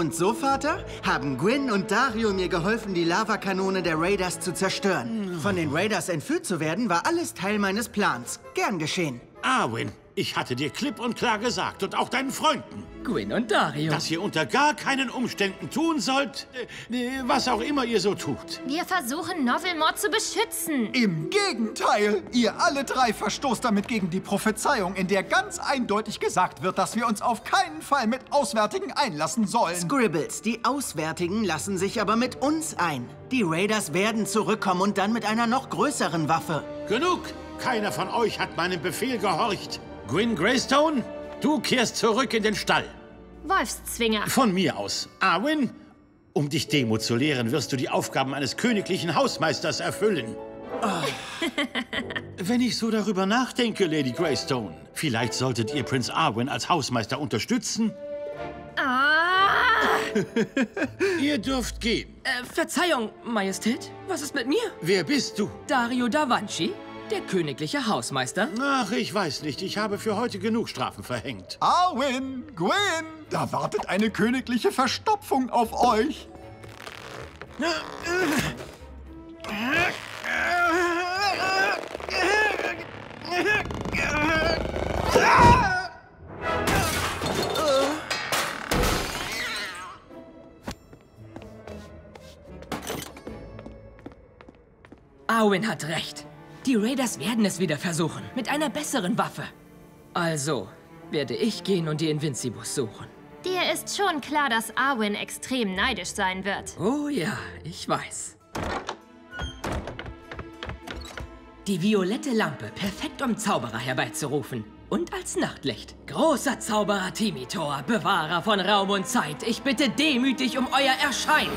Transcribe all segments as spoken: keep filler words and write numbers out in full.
Und so, Vater, haben Gwyn und Dario mir geholfen, die Lavakanone der Raiders zu zerstören. Von den Raiders entführt zu werden, war alles Teil meines Plans. Gern geschehen. Arwen, ich hatte dir klipp und klar gesagt und auch deinen Freunden, Gwyn und Dario, dass ihr unter gar keinen Umständen tun sollt, äh, was auch immer ihr so tut. Wir versuchen, Novelmore zu beschützen. Im Gegenteil! Ihr alle drei verstoßt damit gegen die Prophezeiung, in der ganz eindeutig gesagt wird, dass wir uns auf keinen Fall mit Auswärtigen einlassen sollen. Scribbles, die Auswärtigen lassen sich aber mit uns ein. Die Raiders werden zurückkommen und dann mit einer noch größeren Waffe. Genug! Keiner von euch hat meinem Befehl gehorcht. Gwyn Greystone, du kehrst zurück in den Stall. Wolfszwinger. Von mir aus. Arwen, um dich Demut zu lehren, wirst du die Aufgaben eines königlichen Hausmeisters erfüllen. Oh. Wenn ich so darüber nachdenke, Lady Greystone, vielleicht solltet ihr Prinz Arwen als Hausmeister unterstützen? Ah! Ihr dürft gehen. Äh, Verzeihung, Majestät, was ist mit mir? Wer bist du? Dario da Vinci, der königliche Hausmeister. Ach, ich weiß nicht. Ich habe für heute genug Strafen verhängt. Arwen, Gwyn, da wartet eine königliche Verstopfung auf euch. Arwen hat recht. Die Raiders werden es wieder versuchen, mit einer besseren Waffe. Also werde ich gehen und die Invincibus suchen. Dir ist schon klar, dass Arwen extrem neidisch sein wird. Oh ja, ich weiß. Die violette Lampe, perfekt um Zauberer herbeizurufen. Und als Nachtlicht. Großer Zauberer Timitor, Bewahrer von Raum und Zeit, ich bitte demütig um euer Erscheinen.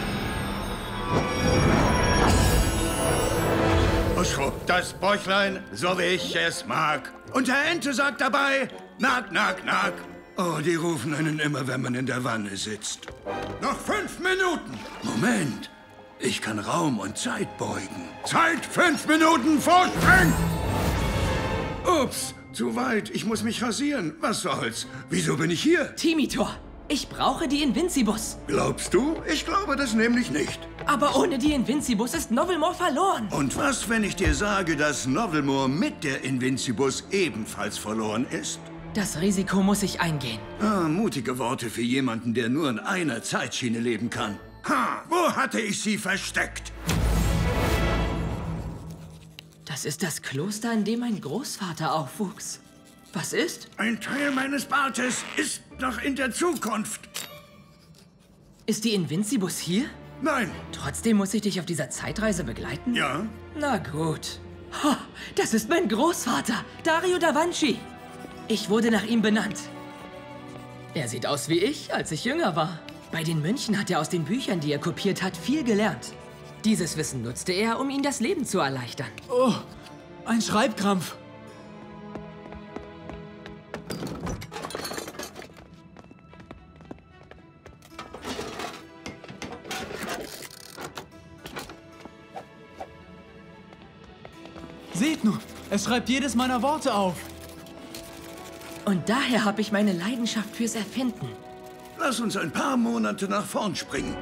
Schrub das Bäuchlein, so wie ich es mag. Und der Ente sagt dabei, nack, nack, nack. Oh, die rufen einen immer, wenn man in der Wanne sitzt. Noch fünf Minuten. Moment, ich kann Raum und Zeit beugen. Zeit, fünf Minuten Vorsprung! Ups, zu weit. Ich muss mich rasieren. Was soll's? Wieso bin ich hier? Timitor, ich brauche die Invincibus. Glaubst du? Ich glaube das nämlich nicht. Aber ohne die Invincibus ist Novelmore verloren. Und was, wenn ich dir sage, dass Novelmore mit der Invincibus ebenfalls verloren ist? Das Risiko muss ich eingehen. Ah, mutige Worte für jemanden, der nur in einer Zeitschiene leben kann. Ha, wo hatte ich sie versteckt? Das ist das Kloster, in dem mein Großvater aufwuchs. Was ist? Ein Teil meines Bartes ist noch in der Zukunft. Ist die Invincibus hier? Nein. Trotzdem muss ich dich auf dieser Zeitreise begleiten? Ja. Na gut. Ha, das ist mein Großvater, Dario da Vinci. Ich wurde nach ihm benannt. Er sieht aus wie ich, als ich jünger war. Bei den Mönchen hat er aus den Büchern, die er kopiert hat, viel gelernt. Dieses Wissen nutzte er, um ihnen das Leben zu erleichtern. Oh, ein Schreibkrampf. Seht nur, es schreibt jedes meiner Worte auf. Und daher habe ich meine Leidenschaft fürs Erfinden. Lass uns ein paar Monate nach vorn springen.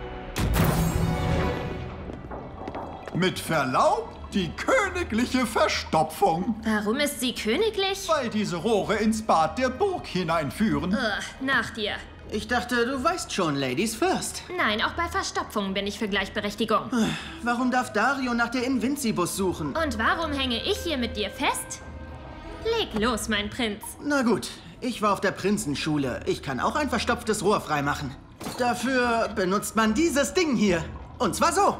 Mit Verlaub, die königliche Verstopfung. Warum ist sie königlich? Weil diese Rohre ins Bad der Burg hineinführen. Ugh, nach dir. Ich dachte, du weißt schon, Ladies first. Nein, auch bei Verstopfungen bin ich für Gleichberechtigung. Warum darf Dario nach der Invincibus suchen? Und warum hänge ich hier mit dir fest? Leg los, mein Prinz. Na gut, ich war auf der Prinzenschule. Ich kann auch ein verstopftes Rohr freimachen. Dafür benutzt man dieses Ding hier. Und zwar so.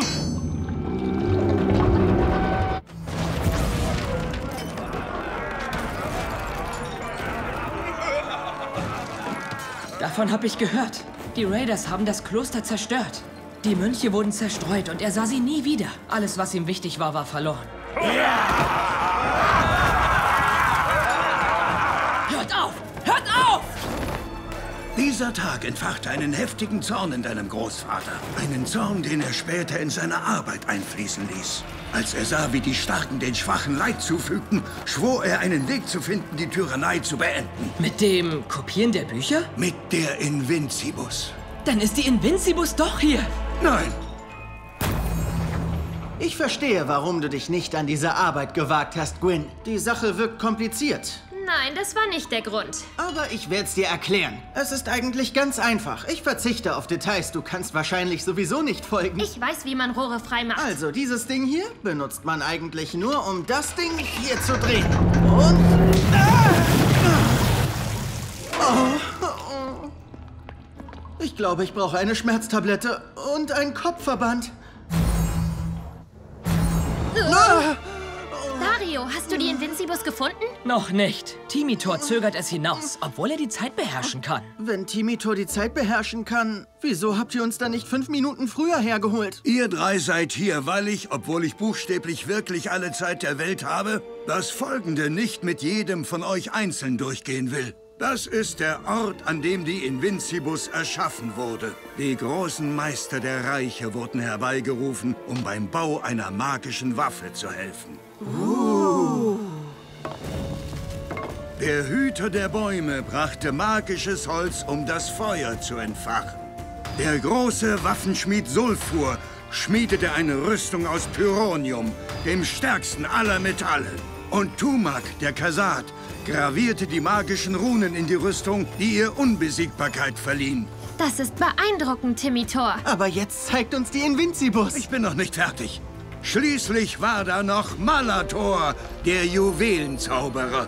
Davon habe ich gehört. Die Raiders haben das Kloster zerstört. Die Mönche wurden zerstreut und er sah sie nie wieder. Alles, was ihm wichtig war, war verloren. Hört auf! Hört auf! Dieser Tag entfachte einen heftigen Zorn in deinem Großvater. Einen Zorn, den er später in seine Arbeit einfließen ließ. Als er sah, wie die Starken den Schwachen Leid zufügten, schwor er, einen Weg zu finden, die Tyrannei zu beenden. Mit dem Kopieren der Bücher? Mit der Invincibus. Dann ist die Invincibus doch hier. Nein. Ich verstehe, warum du dich nicht an diese Arbeit gewagt hast, Gwyn. Die Sache wirkt kompliziert. Nein, das war nicht der Grund. Aber ich werde es dir erklären. Es ist eigentlich ganz einfach. Ich verzichte auf Details. Du kannst wahrscheinlich sowieso nicht folgen. Ich weiß, wie man Rohre frei macht. Also, dieses Ding hier benutzt man eigentlich nur, um das Ding hier zu drehen. Und... Ah! Oh, oh. Ich glaube, ich brauche eine Schmerztablette und einen Kopfverband. Ah! Dario, hast du die Invincibus gefunden? Noch nicht. Timitor zögert es hinaus, obwohl er die Zeit beherrschen kann. Wenn Timitor die Zeit beherrschen kann, wieso habt ihr uns dann nicht fünf Minuten früher hergeholt? Ihr drei seid hier, weil ich, obwohl ich buchstäblich wirklich alle Zeit der Welt habe, das Folgende nicht mit jedem von euch einzeln durchgehen will. Das ist der Ort, an dem die Invincibus erschaffen wurde. Die großen Meister der Reiche wurden herbeigerufen, um beim Bau einer magischen Waffe zu helfen. Uh. Der Hüter der Bäume brachte magisches Holz, um das Feuer zu entfachen. Der große Waffenschmied Sulfur schmiedete eine Rüstung aus Pyronium, dem stärksten aller Metalle. Und Tumak, der Kasat, gravierte die magischen Runen in die Rüstung, die ihr Unbesiegbarkeit verliehen. Das ist beeindruckend, Timitor. Aber jetzt zeigt uns die Invincibus. Ich bin noch nicht fertig. Schließlich war da noch Malator, der Juwelenzauberer.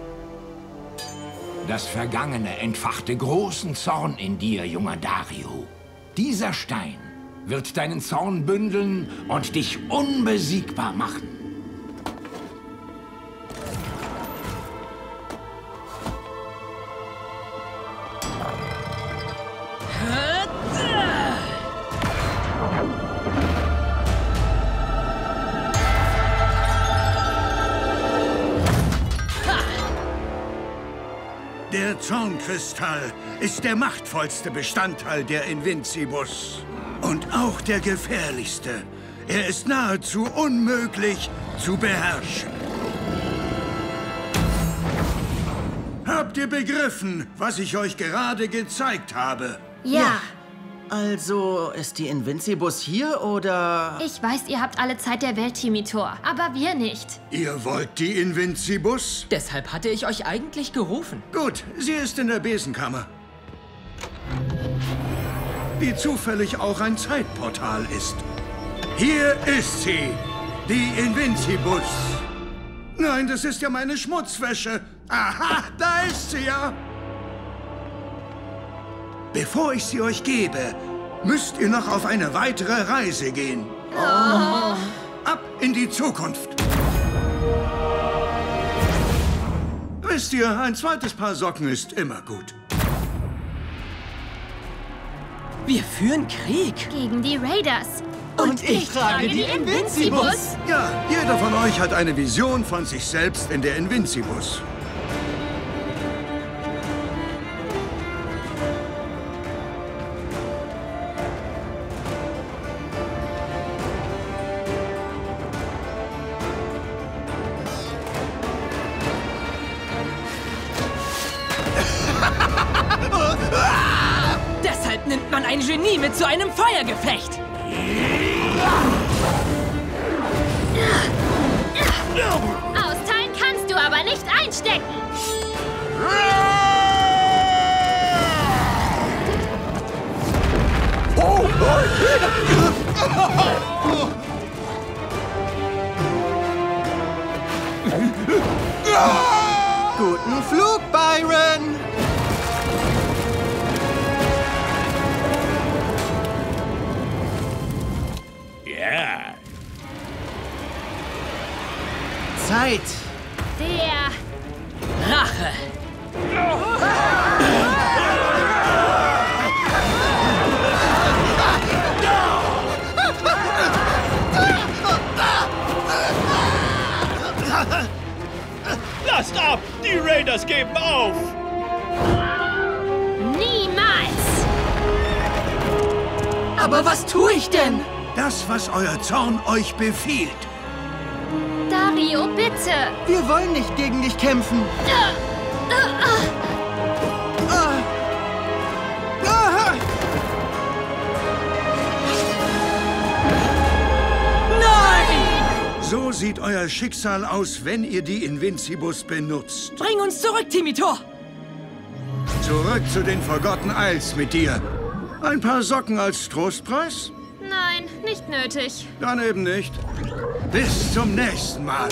Das Vergangene entfachte großen Zorn in dir, junger Dario. Dieser Stein wird deinen Zorn bündeln und dich unbesiegbar machen. Der Zornkristall ist der machtvollste Bestandteil der Invincibus. Und auch der gefährlichste. Er ist nahezu unmöglich zu beherrschen. Habt ihr begriffen, was ich euch gerade gezeigt habe? Ja. Also, ist die Invincibus hier, oder...? Ich weiß, ihr habt alle Zeit der Welt, Timitor. Aber wir nicht. Ihr wollt die Invincibus? Deshalb hatte ich euch eigentlich gerufen. Gut, sie ist in der Besenkammer. Die zufällig auch ein Zeitportal ist. Hier ist sie, die Invincibus. Nein, das ist ja meine Schmutzwäsche. Aha, da ist sie ja. Bevor ich sie euch gebe, müsst ihr noch auf eine weitere Reise gehen. Oh. Ab in die Zukunft. Wisst ihr, ein zweites Paar Socken ist immer gut. Wir führen Krieg. Gegen die Raiders. Und ich trage die Invincibus. Ja, jeder von euch hat eine Vision von sich selbst in der Invincibus. Deshalb nimmt man ein Genie mit zu einem Feuergefecht. Austeilen kannst du aber nicht einstecken. Guten Flug, Byron! Ja. Zeit! Der Rache. Lasst ab! Die Raiders geben auf! niemals. Aber was tue ich denn? Das, was euer Zorn euch befiehlt. Rio, bitte! Wir wollen nicht gegen dich kämpfen. Ah, ah, ah. Ah. Ah. So sieht euer Schicksal aus, wenn ihr die Invincibus benutzt. Bring uns zurück, Timitor! Zurück zu den Forgotten Isles mit dir. Ein paar Socken als Trostpreis? Nein, nicht nötig. Dann eben nicht. Bis zum nächsten Mal.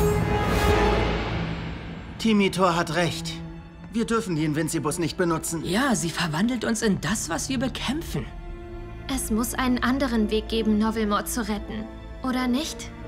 Timitor hat recht. Wir dürfen die Invincibus nicht benutzen. Ja, sie verwandelt uns in das, was wir bekämpfen. Es muss einen anderen Weg geben, Novelmore zu retten. Oder nicht?